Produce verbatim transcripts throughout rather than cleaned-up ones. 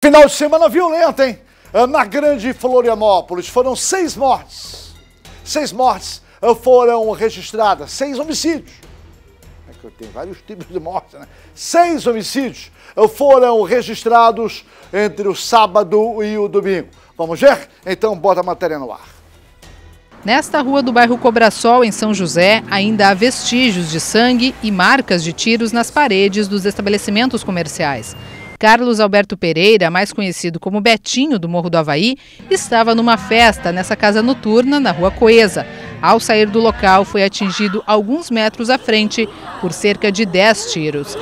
Final de semana violento, hein? Na Grande Florianópolis foram seis mortes. Seis mortes foram registradas, seis homicídios. É que tem vários tipos de morte, né? Seis homicídios foram registrados entre o sábado e o domingo. Vamos ver? Então bota a matéria no ar. Nesta rua do bairro Cobrasol, em São José, ainda há vestígios de sangue e marcas de tiros nas paredes dos estabelecimentos comerciais. Carlos Alberto Pereira, mais conhecido como Betinho do Morro do Avaí, estava numa festa nessa casa noturna na rua Coesa. Ao sair do local, foi atingido alguns metros à frente por cerca de dez tiros.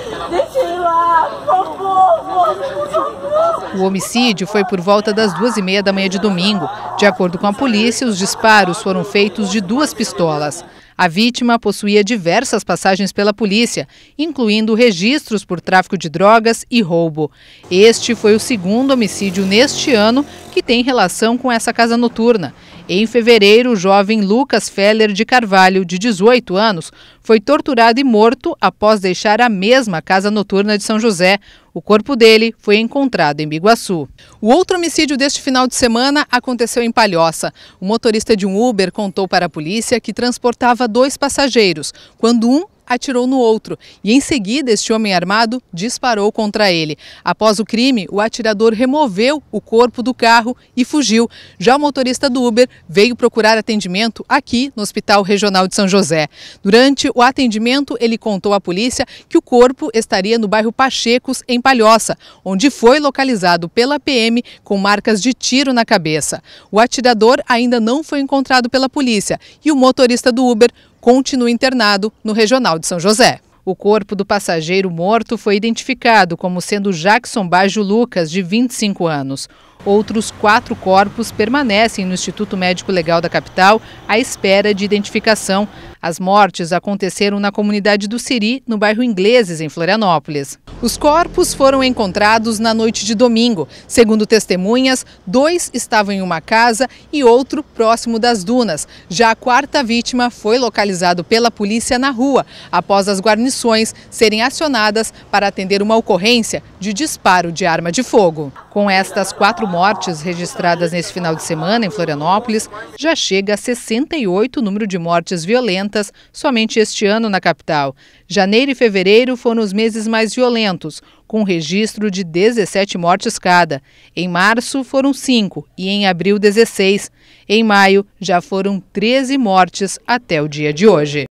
O homicídio foi por volta das duas e meia da manhã de domingo. De acordo com a polícia, os disparos foram feitos de duas pistolas. A vítima possuía diversas passagens pela polícia, incluindo registros por tráfico de drogas e roubo. Este foi o segundo homicídio neste ano que tem relação com essa casa noturna. Em fevereiro, o jovem Lucas Feller de Carvalho, de dezoito anos, foi torturado e morto após deixar a mesma casa noturna de São José. O corpo dele foi encontrado em Biguaçu. O outro homicídio deste final de semana aconteceu em Palhoça. O motorista de um Uber contou para a polícia que transportava dois passageiros, quando um atirou no outro e, em seguida, este homem armado disparou contra ele. Após o crime, o atirador removeu o corpo do carro e fugiu. Já o motorista do Uber veio procurar atendimento aqui no Hospital Regional de São José. Durante o atendimento, ele contou à polícia que o corpo estaria no bairro Pachecos, em Palhoça, onde foi localizado pela P M com marcas de tiro na cabeça. O atirador ainda não foi encontrado pela polícia e o motorista do Uber continua internado no Regional de São José. O corpo do passageiro morto foi identificado como sendo Jackson Baggio Lucas, de vinte e cinco anos. Outros quatro corpos permanecem no Instituto Médico Legal da capital à espera de identificação. As mortes aconteceram na comunidade do Siri, no bairro Ingleses, em Florianópolis. Os corpos foram encontrados na noite de domingo. Segundo testemunhas, dois estavam em uma casa e outro próximo das dunas. Já a quarta vítima foi localizado pela polícia na rua, após as guarnições serem acionadas para atender uma ocorrência de disparo de arma de fogo. Com estas quatro mortes registradas nesse final de semana em Florianópolis, já chega a sessenta e oito o número de mortes violentas somente este ano na capital. Janeiro e fevereiro foram os meses mais violentos, com registro de dezessete mortes cada. Em março foram cinco e em abril dezesseis. Em maio já foram treze mortes até o dia de hoje.